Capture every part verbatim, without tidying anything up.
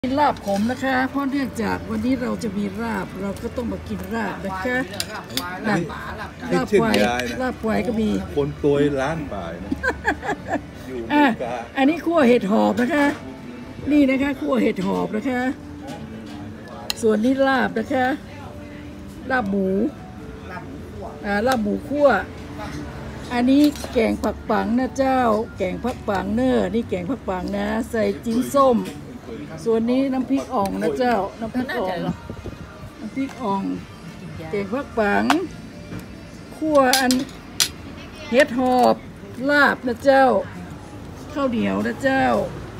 กินลาบขมนะคะเพราะเนื่องจากวันนี้เราจะมีลาบเราก็ต้องมากินลาบนะคะลาบลาบควายลาบควายก็มีคนตัวล้านป่ายนะอ่ะอันนี้คั่วเห็ดหอบนะคะนี่นะคะคั่วเห็ดหอบนะคะส่วนนี้ลาบนะคะลาบหมูอ่าลาบหมูคั่วอันนี้แกงผักปังนะเจ้าแกงผักปังเนอร์นี่แกงผักปังนะใส่จิ้นส้มส่วนนี้น้ำพริกอ่องนะเจ้าน้ำพริกอ่องน้ำพริกอ่องแกงผักปังคั่วอันเห็ดหอบลาบนะเจ้าข้าวเหนียวนะเจ้า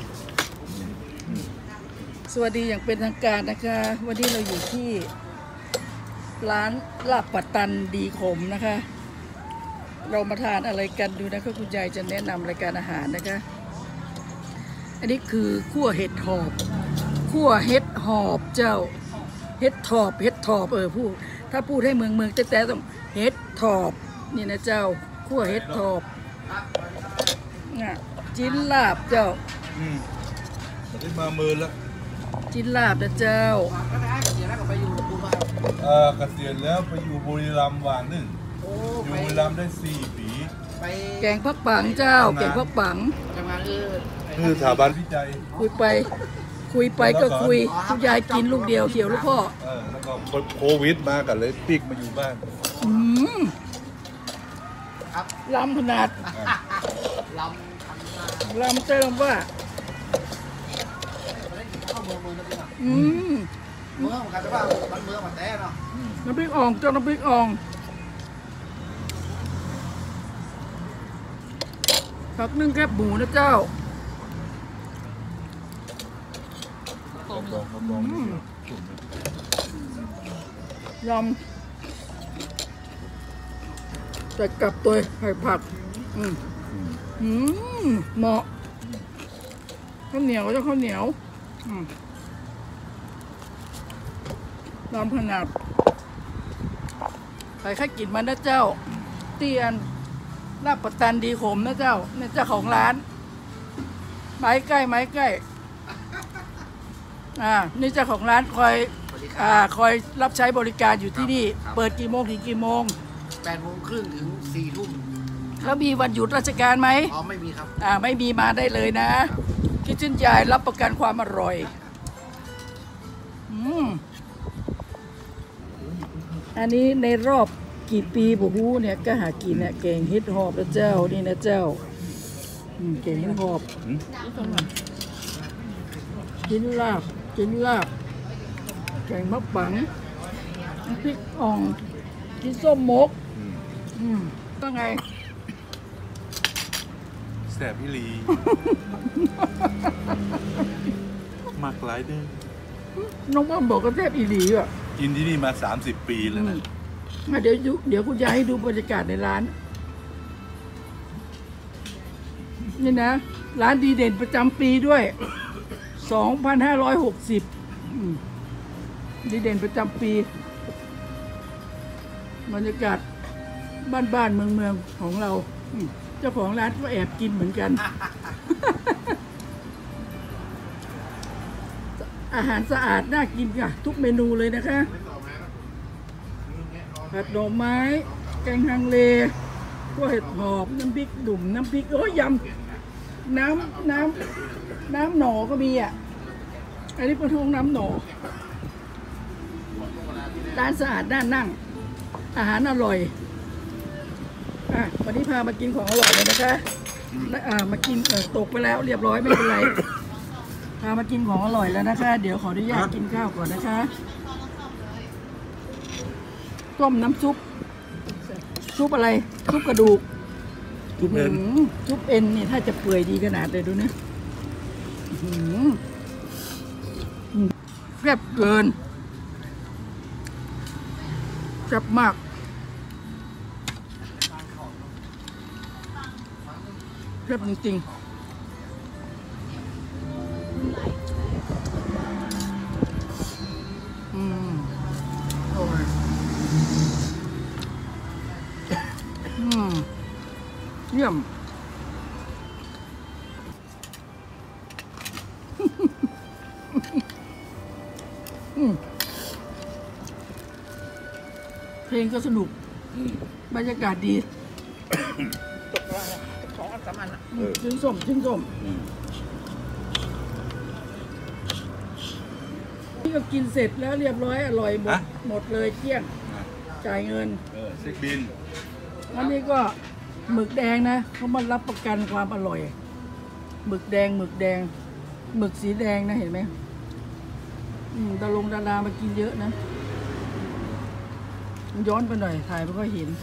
สวัสดีอย่างเป็นทางการนะคะวันนี้เราอยู่ที่ร้านลาบปัตตันดีขมนะคะเรามาทานอะไรกันดูนะคะคุณยายจะแนะนำรายการอาหารนะคะอันนี้คือคั่วเห็ดหอบคั่วเห็ดหอบเจ้าเห็ดถอบเห็ดถอบเออพูดถ้าพูดให้เมืองเมืองแต่แต่ต้องเห็ดถอบนี่นะเจ้าคั่วเห็ดถอบน่ะจิ้นลาบเจ้าอืมได้มามือแล้วจิ้นลาบนะเจ้าเออเกษียณแล้วไปอยู่บุรีรัมย์วันหนึ่งอยู่บุรีรัมย์ได้สี่ปีแกงพักปังเจ้าแกงพักปังคือสถาบันวิจัยคุยไปคุยไปก็คุยคุณยายกินลูกเดียวเขียวลูกพ่อเออแล้วก็โควิดมากันเลยปิกมาอยู่บ้านอืมลำขนาดลำเติมว่าอืมเมืองกันแต่ว่ามันเมืองมันแต่เนาะน้ำพริกอ่องเจ้าน้ำพริกอ่องผักนึ่งแคบหมูนะเจ้าลำแต่กลับตัวไข่ผักอืมอืมเหมาะข้าวเหนียวเจ้าข้าวเหนียวอืมลำขนาดใครข้ากินมันนะเจ้าเตียนลาบปัตตันดีขมนะเจ้าเนี่ยเจ้าของร้านไม้ใกล้ไม้ใกล้อ่านี่เจ้าของร้านคอยอ่าคอยรับใช้บริการอยู่ที่นี่เปิดกี่โมงถึงกี่โมงแปดโมงครึ่งถึงสี่ทุ่มแล้วมีวันหยุดราชการไหมอ๋อไม่มีครับอ่าไม่มีมาได้เลยนะคิดชื่นใจรับประกันความอร่อยอืมอันนี้ในรอบกี่ปีบุหูเนี่ยก็หากินเนี่ยเก่งฮิตฮอบนะเจ้านี่นะเจ้าเก่งฮิตฮอบกินลาบกินลาบแกงมะปังพริกอ่องกินส้มมกอืมก็ไงแสบอีหลีมากหลายเด้อน้องป้อมบอกก็แซ่บอีหลีอ่ะกินที่นี่มาสามสิบปีแล้วนะเดี๋ยวเดี๋ยวคุณยายให้ดูบรรยากาศในร้านนี่นะร้านดีเด่นประจำปีด้วยสองพันห้าร้อยหกสิบดีเด่นประจำปีบรรยากาศบ้านๆเมืองๆของเราเจ้าของร้านก็แอบกินเหมือนกันอาหารสะอาดน่ากินค่ะทุกเมนูเลยนะคะผัดดอกไม้แกงฮังเลก็เห็ดหอบน้ำพริกดุ่มน้ำพริกโอ้ยยำน้ำน้ำน้ำหน่อก็มีอ่ะอันนี้เป็นท้องน้ำหน่อร้านสะอาดน่านั่งอาหารอร่อยอ่ะวันนี้พามากินของอร่อยเลยนะคะอ่ามากินเออตกไปแล้วเรียบร้อยไม่เป็นไรพามากินของอร่อยแล้วนะคะเดี๋ยวขออนุญาตกินข้าวก่อนนะคะต้มน้ำซุปซุปอะไรซุปกระดูกซุปเอ็นซุปเอ็นนี่ถ้าจะเปื่อยดีขนาดเลยดูนะแซ่บเกินแซ่บมากแซ่บจริงๆอืมอร่อยอืมเยี่ยม Ha ha ha. อืมเพลงก็สนุกอืมบรรยากาศดีตกแล้วของอันสามันอ่ะอืมชิ้นส้มชิ้นส้มอืมนี่ก็กินเสร็จแล้วเรียบร้อยอร่อยหมดฮะหมดเลยเที่ยงอ่ะจ่ายเงินเออเซ็กบินอันนี้ก็หมึกแดงนะเขามารับประกันความอร่อยหมึกแดงหมึกแดงหมึกสีแดงนะเห็นไหมอืมดารงดารามากินเยอะนะย้อนไปหน่อยถ่ายไม่ค่อยเห็น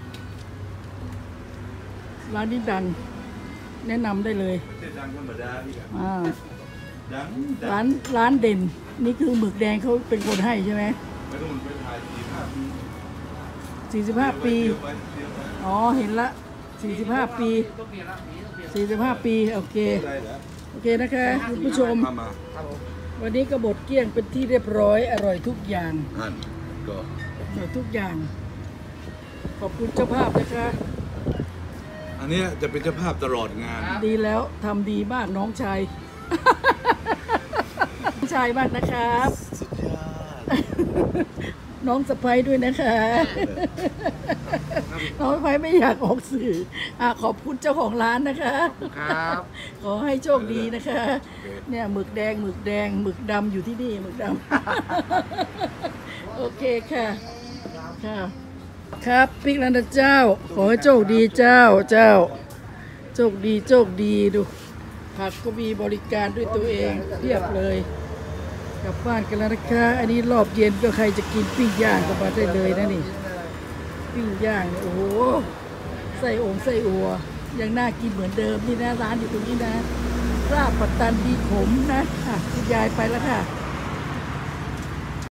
ร้านนี้ดัง แนะนำได้เลยไม่ใช่ดังธรรมดาพี่ครับอ่าดังดัร้าง นร้านเด่น นี่คือหมึกแดงเขาเป็นคนให้ใช่ไหมไม่ต้องไปถ่ายทีภาพสี่สิบห้าปีเดี๋ยวไว้เดี๋ยวไว้อ๋อเห็นละสี่สิบห้าปีต้องเปลี่ยนละสีต้องเปลี่ยนสี่สิบห้าปีโอเคได้แล้วโอเคนะคะคุณผู้ชมมามาครับผมวันนี้ก็บดเกลี้ยงเป็นที่เรียบร้อยอร่อยทุกอย่างอันก็อร่อยทุกอย่าง ขอบคุณเจ้าภาพนะคะอันเนี้ยจะเป็นเจ้าภาพตลอดงานดีแล้วทำดีมากน้องชาย น้องชายมากนะครับสุดยอดน้องสะพ้ยด้วยนะคะ น้องสะพ้ยไม่อยากออกสื่ออ่ะขอบคุณเจ้าของร้านนะคะครับขอให้โชคดีนะคะ เนี่ยหมึกแดงหมึกแดงหมึกดำอยู่ที่นี่หมึกดำ โอเคค่ะ ค่ะ ครับพิกนันทเจ้า ขอให้โชคดีเจ้าเจ้า โชคดีโชคดีดูผักก็มีบริการด้วยตัวเองเพียบเลยกลับบ้านกันแล้วนะคะอันนี้รอบเย็นก็ใครจะกินปิ้งย่างก็มาได้เลยนะนี่ ปิ้งย่างเนี่ยโอ้โหไส้องไส้อัวยังน่ากินเหมือนเดิมนี่นะร้านอยู่ตรงนี้นะลาบปัตตันดีขมนะอ่ะคุณยายไปแล้วค่ะ